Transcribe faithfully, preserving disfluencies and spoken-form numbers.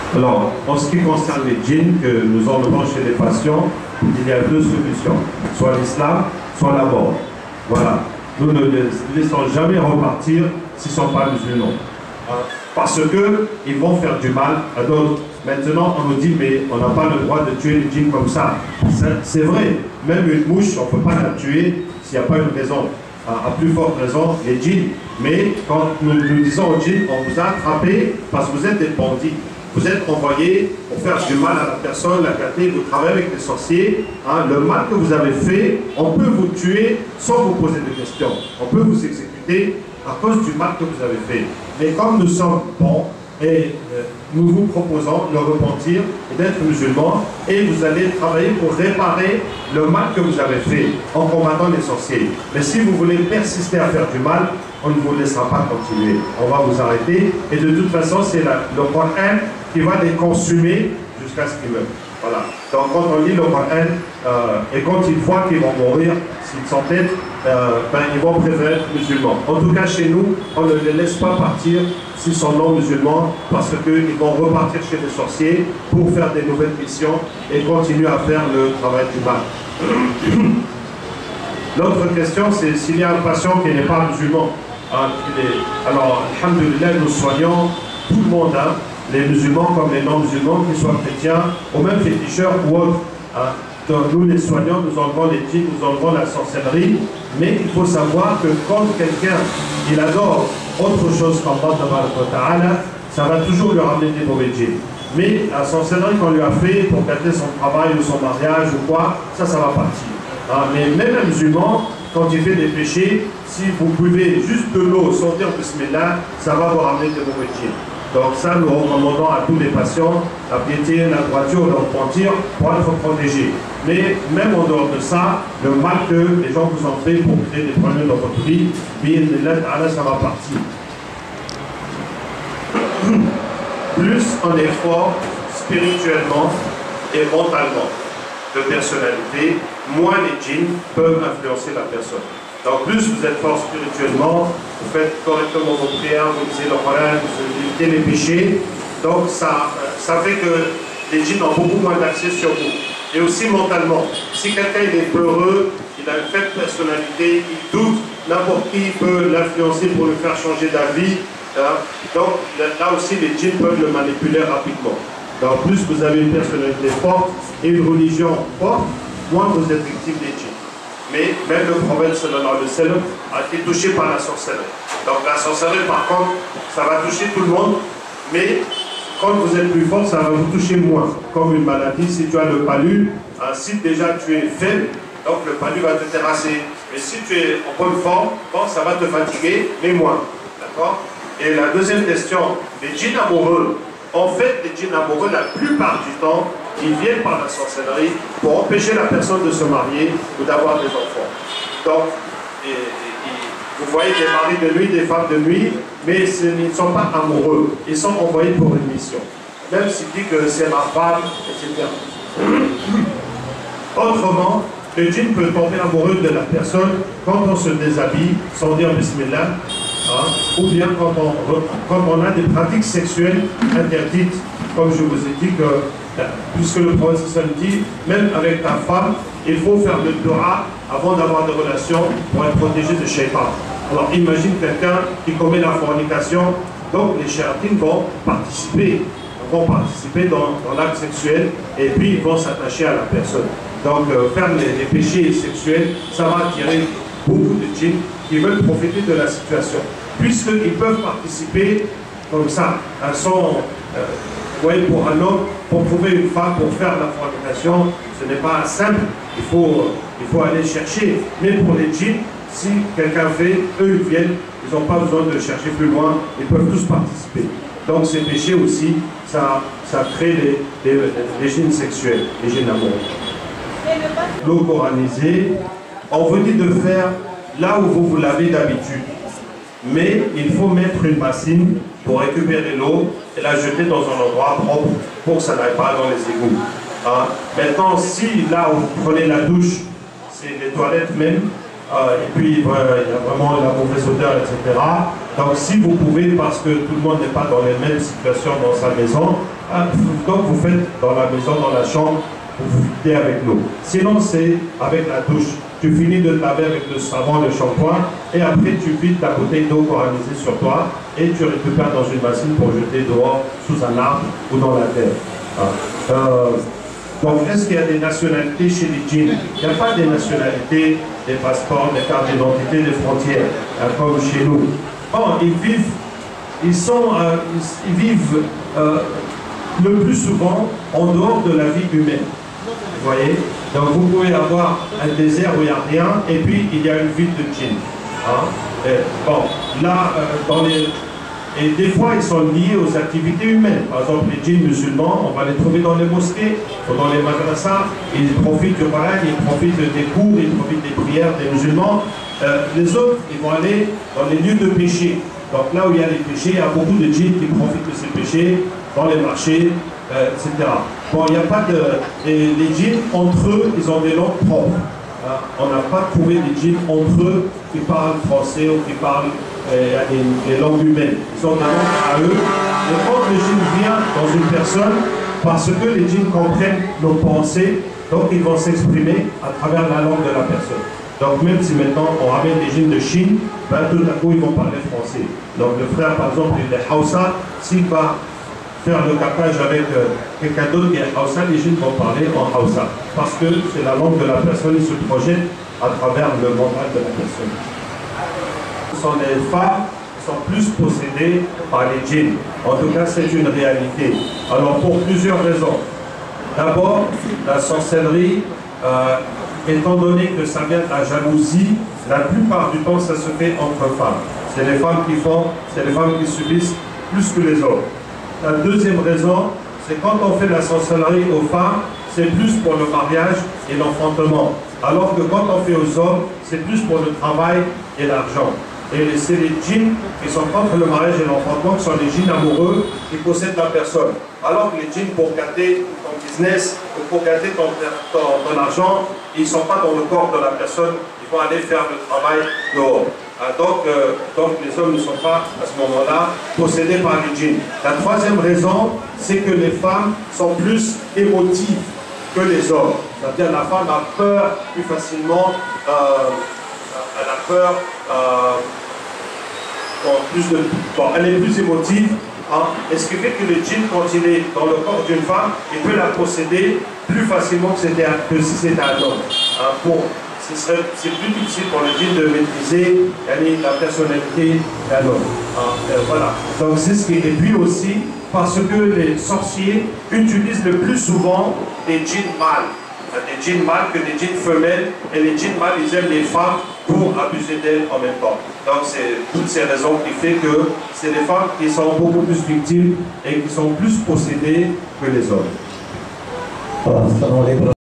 Alors, en ce qui concerne les djinns que nous enlevons chez les patients, il y a deux solutions, soit l'islam, soit la mort. Voilà. Nous ne les laissons jamais repartir s'ils ne sont pas musulmans. Parce qu'ils vont faire du mal à d'autres. Maintenant, on nous dit, mais on n'a pas le droit de tuer les djinns comme ça. C'est vrai, même une mouche, on ne peut pas la tuer s'il n'y a pas une raison. À plus forte raison, les djinns. Mais quand nous, nous disons aux djinns, on vous a attrapé parce que vous êtes des bandits. Vous êtes envoyés pour faire du mal à la personne, la gâter, vous travaillez avec les sorciers. Hein, le mal que vous avez fait, on peut vous tuer sans vous poser de questions. On peut vous exécuter à cause du mal que vous avez fait. Mais comme nous sommes bons, et euh, nous vous proposons de repentir et d'être musulmans, et vous allez travailler pour réparer le mal que vous avez fait en combattant les sorciers. Mais si vous voulez persister à faire du mal, on ne vous laissera pas continuer. On va vous arrêter, et de toute façon, c'est le Coran qui va les consumer jusqu'à ce qu'ils meurent. Voilà. Donc quand on lit le Coran, euh, et quand ils voient qu'ils vont mourir, s'ils s'entêtent, euh, ben, ils vont préférer être musulmans. En tout cas, chez nous, on ne les laisse pas partir s'ils sont non musulmans, parce qu'ils vont repartir chez les sorciers pour faire des nouvelles missions et continuer à faire le travail du mal. L'autre question, c'est s'il y a un patient qui n'est pas musulman. Hein, est... Alors, alhamdoulilah, nous soignons tout le monde, hein, les musulmans comme les non-musulmans, qu'ils soient chrétiens ou même féticheurs ou autres. Hein. Donc, nous les soignons, nous enlevons les djinns, nous enlevons la sorcellerie, mais il faut savoir que quand quelqu'un il adore autre chose qu'Allah, ça va toujours lui ramener des mauvais djinns. Mais la sorcellerie qu'on lui a fait pour gâter son travail ou son mariage ou quoi, ça, ça va partir. Hein. Mais même un musulman, quand il fait des péchés, si vous buvez juste de l'eau sans dire Bismillah, ça va vous ramener des mauvais djinns. Donc ça, nous recommandons à tous les patients la piété, la droiture, le repentir pour être protégés. Mais même en dehors de ça, le mal que les gens vous ont fait pour créer des problèmes dans votre vie, ça va partir. Plus on est fort spirituellement et mentalement de personnalité, moins les djinns peuvent influencer la personne. Donc plus vous êtes fort spirituellement, vous faites correctement vos prières, vous lisez le Coran, vous évitez les péchés, donc ça, ça fait que les djinns ont beaucoup moins d'accès sur vous. Et aussi mentalement, si quelqu'un est peureux, il a une faible personnalité, il doute, n'importe qui peut l'influencer pour lui faire changer d'avis. Hein. Donc là aussi les djinns peuvent le manipuler rapidement. Donc plus vous avez une personnalité forte et une religion forte, moins vous êtes victime des djinns. Mais même le prophète sallallahu alayhi wa sallam a été touché par la sorcellerie. Donc la sorcellerie par contre, ça va toucher tout le monde, mais quand vous êtes plus fort, ça va vous toucher moins. Comme une maladie, si tu as le palu, hein, si déjà tu es faible, donc le palu va te terrasser. Mais si tu es en bonne forme, bon, ça va te fatiguer, mais moins. D'accord? Et la deuxième question, les djinns amoureux. En fait, les djinns amoureux, la plupart du temps, ils viennent par la sorcellerie pour empêcher la personne de se marier ou d'avoir des enfants. Donc, et, et, et, vous voyez des maris de nuit, des femmes de nuit, mais ils ne sont pas amoureux. Ils sont envoyés pour une mission. Même s'il dit que c'est ma femme, et cetera. Autrement, le djinn peut tomber amoureux de la personne quand on se déshabille sans dire Bismillah, hein, ou bien quand on, quand on a des pratiques sexuelles interdites, comme je vous ai dit que puisque le prophète dit, même avec ta femme, il faut faire le dua avant d'avoir des relations pour être protégé de shaitan. Alors imagine quelqu'un qui commet la fornication, donc les shayatines vont participer, vont participer dans, dans l'acte sexuel et puis ils vont s'attacher à la personne. Donc euh, faire les, les péchés sexuels, ça va attirer beaucoup de djinns qui veulent profiter de la situation. Puisqu'ils peuvent participer comme ça, à son... Euh, Oui, pour un homme, pour trouver une femme, pour faire la fornication, ce n'est pas simple, il faut, il faut aller chercher. Mais pour les djinns, si quelqu'un fait, eux ils viennent, ils n'ont pas besoin de chercher plus loin, ils peuvent tous participer. Donc ces péchés aussi, ça, ça crée les, les, les djinns sexuels, les djinns amoureux. L'eau coranisée, on vous dit de faire là où vous, vous l'avez d'habitude. Mais il faut mettre une bassine pour récupérer l'eau et la jeter dans un endroit propre pour que ça n'aille pas dans les égouts. Hein? Maintenant, si là où vous prenez la douche, c'est les toilettes même, euh, et puis euh, il y a vraiment la mauvaise odeur, et cetera. Donc si vous pouvez, parce que tout le monde n'est pas dans les mêmes situations dans sa maison, euh, donc vous faites dans la maison, dans la chambre, vous videz avec l'eau. Sinon c'est avec la douche. Tu finis de te laver avec le savon, le shampoing, et après tu vides ta bouteille d'eau coranisée sur toi, et tu récupères dans une machine pour jeter dehors, sous un arbre ou dans la terre. Ah. Euh, donc est-ce qu'il y a des nationalités chez les djinns? Il n'y a pas des nationalités, des passeports, des cartes d'identité, des frontières, hein, comme chez nous. Bon, ils vivent, ils sont, euh, ils, ils vivent euh, le plus souvent en dehors de la vie humaine. Vous voyez? Donc vous pouvez avoir un désert où il n'y a rien, et puis il y a une ville de djinns. Hein? Et, bon, là, euh, dans les... Et des fois, ils sont liés aux activités humaines. Par exemple, les djinns musulmans, on va les trouver dans les mosquées, ou dans les madrasas. Ils profitent du Coran, ils profitent des cours, ils profitent des prières des musulmans. Euh, les autres, ils vont aller dans les lieux de péché. Donc là où il y a les péchés, il y a beaucoup de djinns qui profitent de ces péchés, dans les marchés, euh, et cetera. Bon, il n'y a pas de... Les, les djinns, entre eux, ils ont des langues propres. Hein? On n'a pas trouvé des djinns entre eux qui parlent français ou qui parlent euh, des, des langues humaines. Ils ont des langues à eux. Et quand le djinn vient dans une personne, parce que les djinns comprennent nos pensées, donc ils vont s'exprimer à travers la langue de la personne. Donc même si maintenant on ramène des djinns de Chine, ben, tout à coup ils vont parler français. Donc le frère par exemple il est Hausa, s'il va faire le capage avec euh, quelqu'un d'autre qui est Hausa, les djinns vont parler en Hausa. Parce que c'est la langue de la personne, ils se projettent à travers le mental de la personne. Ce sont les femmes qui sont plus possédées par les djinns. En tout cas c'est une réalité. Alors pour plusieurs raisons. D'abord, la sorcellerie, euh, étant donné que ça vient de la jalousie, la plupart du temps ça se fait entre femmes. C'est les femmes qui font, c'est les femmes qui subissent plus que les hommes. La deuxième raison, c'est quand on fait la sorcellerie aux femmes, c'est plus pour le mariage et l'enfantement. Alors que quand on fait aux hommes, c'est plus pour le travail et l'argent. Et c'est les djinns qui sont contre le mariage et l'enfantement, qui sont les djinns amoureux qui possèdent la personne. Alors que les djinns, pour gâter ton business ou pour gâter ton, ton, ton argent, ils ne sont pas dans le corps de la personne, ils vont aller faire le travail dehors. Ah, donc, euh, donc les hommes ne sont pas à ce moment-là possédés par les djinns. La troisième raison, c'est que les femmes sont plus émotives que les hommes. C'est-à-dire la femme a peur plus facilement, euh, elle a peur, euh, bon, plus de, bon, elle est plus émotive. Hein, et ce qui fait que le djinn, quand il est dans le corps d'une femme, il peut la posséder plus facilement que, que si c'était un homme. Hein, bon, c'est plus difficile pour le djinn de maîtriser la personnalité d'un homme. Hein, euh, voilà. Donc c'est ce qui est. Et puis aussi, parce que les sorciers utilisent le plus souvent des djinns mâles. Des djinns mâles que des djinns femelles. Et les djinns mâles, ils aiment les femmes pour abuser d'elles en même temps. Donc c'est toutes ces raisons qui font que c'est les femmes qui sont beaucoup plus victimes et qui sont plus possédées que les hommes.